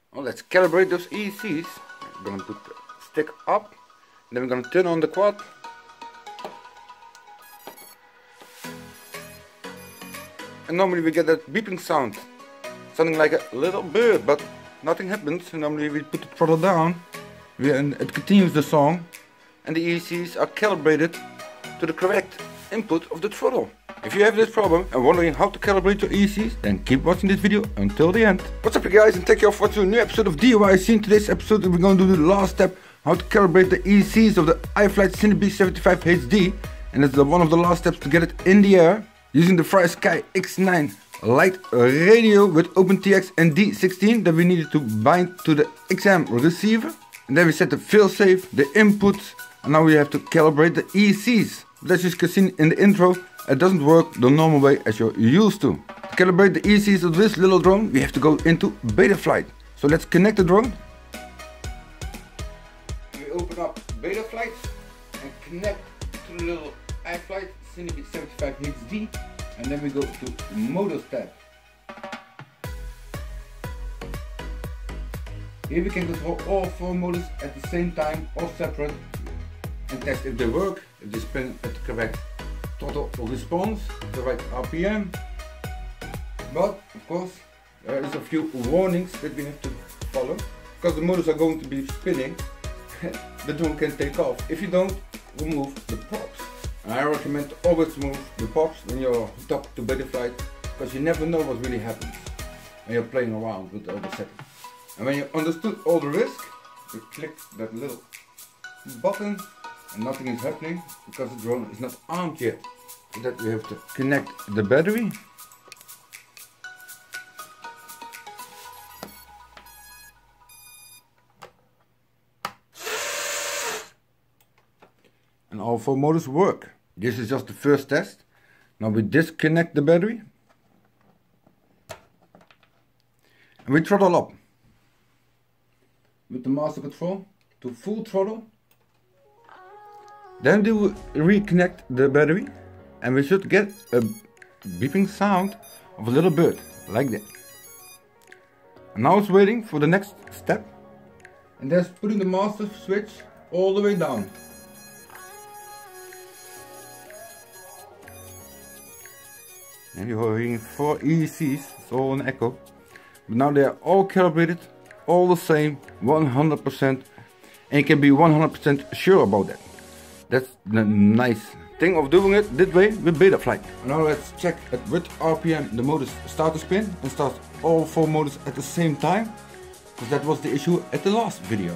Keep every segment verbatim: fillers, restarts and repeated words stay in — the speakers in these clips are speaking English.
Well, let's calibrate those E Cs. I'm gonna put the stick up, then we're gonna turn on the quad. And normally we get that beeping sound, sounding like a little bird, but nothing happens. Normally we put the throttle down, we, and it continues the song, and the E Cs are calibrated to the correct input of the throttle. If you have this problem and wondering how to calibrate your E Cs, then keep watching this video until the end. What's up, you guys, and thank you all for watching a new episode of D I Y C. In today's episode we're going to do the last step, how to calibrate the E Cs of the iFlight Cinebeast seventy-five H D, and it's the one of the last steps to get it in the air using the FrSky X nine Lite radio with OpenTX and D sixteen that we needed to bind to the X M receiver. And then we set the failsafe, the inputs, and now we have to calibrate the E Cs. But as you can see in the intro, it doesn't work the normal way as you're used to. To calibrate the E Cs of this little drone, we have to go into Betaflight. So let's connect the drone. We open up Betaflight and connect to the little iFlight Cinebeast seventy-five H D, and then we go to Modus tab. Here we can control all four modes at the same time or separate and test if they work, if they spin at the correct throttle response, the right R P M. But of course there is a few warnings that we have to follow, because the motors are going to be spinning. The drone can take off if you don't remove the props. I recommend to always remove the props when you're hooked up to Betaflight, because you never know what really happens when you're playing around with all the settings. And when you understood all the risk, you click that little button and nothing is happening because the drone is not armed yet. So that we have to connect the battery. And all four motors work. This is just the first test. Now we disconnect the battery. And we throttle up with the master control to full throttle. Then we will reconnect the battery and we should get a beeping sound of a little bird, like that. And now it's waiting for the next step, and that's putting the master switch all the way down. And you're hearing four E Cs, it's all an echo. But now they are all calibrated, all the same, one hundred percent, and you can be one hundred percent sure about that. That's the nice thing of doing it this way with Betaflight. Now let's check at which R P M the motors start to spin and start all four motors at the same time, because that was the issue at the last video.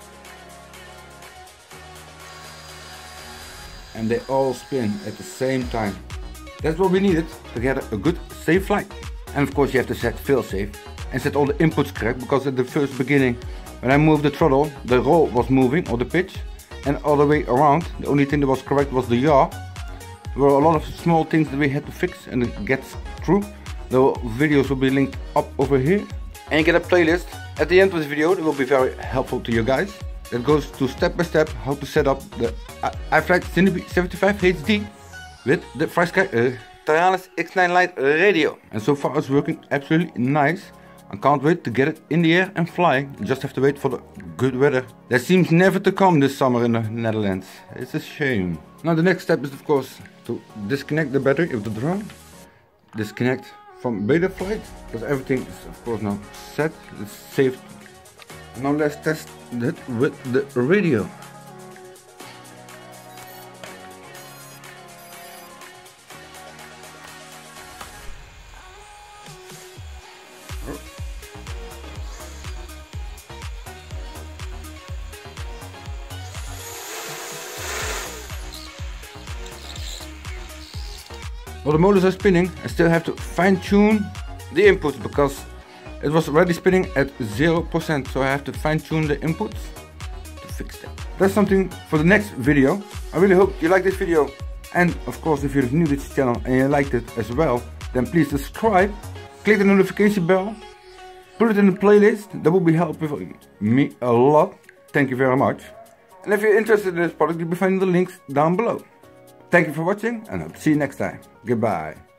And they all spin at the same time. That's what we needed to get a good safe flight. And of course you have to set failsafe and set all the inputs correct, because at the first beginning when I moved the throttle, the roll was moving, or the pitch, and all the way around. The only thing that was correct was the yaw. There were a lot of small things that we had to fix and get through. The videos will be linked up over here. And you get a playlist at the end of this video that will be very helpful to you guys. That goes to step by step how to set up the iFlight Cinebeast seventy-five H D with the FrSky uh, Taranis X nine Lite radio. And so far it's working absolutely nice. I can't wait to get it in the air and flying. You just have to wait for the good weather. That seems never to come this summer in the Netherlands. It's a shame. Now the next step is of course to disconnect the battery of the drone. Disconnect from Betaflight, because everything is of course now set. It's saved. Now let's test it with the radio. While the motors are spinning, I still have to fine tune the inputs, because it was already spinning at zero percent, so I have to fine tune the inputs to fix that. That's something for the next video. I really hope you like this video, and of course if you're new to this channel and you liked it as well, then please subscribe, click the notification bell, put it in the playlist. That will be helping me a lot. Thank you very much. And if you're interested in this product, you'll be finding the links down below. Thank you for watching, and I'll see you next time. Goodbye.